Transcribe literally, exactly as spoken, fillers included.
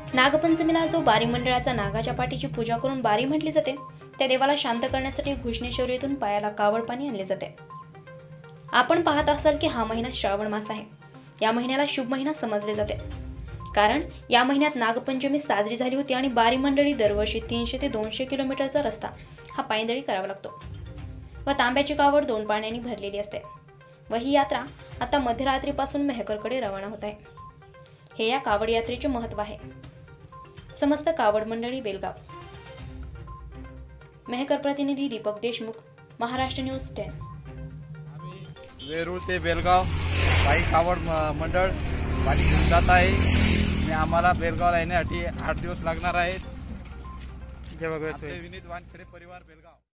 नागपंचमीला जो बारी मंडळाचा नागाच्या पाठीची पूजा करून बारी म्हटली जाते, त्या देवाला शांत करण्यासाठी घुष्णेश्वरीतून पायाला कावड पाणी आणले जाते। आपण पाहत असाल की हा महिना श्रावण मास आहे। या महिन्याला शुभ महिना समजले जाते, कारण या महिन्यात नागपंचमी साजरी झाली होती आणि बारी मंडळी दरवर्षी तीनशे ते दोनशे किलोमीटरचा रस्ता हा पायदळी करावा लागतो व तांब्याची कावड दोन पाण्याने भरलेली असते व ही यात्रा आता मध्यरात्रीपासून मेहकरकडे रवाना होत आहे। हे या कावड यात्रेचे महत्त्व आहे। समस्त कावड मंडळी बेलगाव। मेहकर प्रतिनिधी दीपक देशमुख, महाराष्ट्र न्यूज टेन। वेरूळ ते बेलगाव बाई कावड मंडळ पाणी घेऊन जात आहे आणि आम्हाला बेलगावला येण्यासाठी आठ दिवस लागणार आहेत। जय भगवान विनीत वानखेडे परिवार बेलगाव।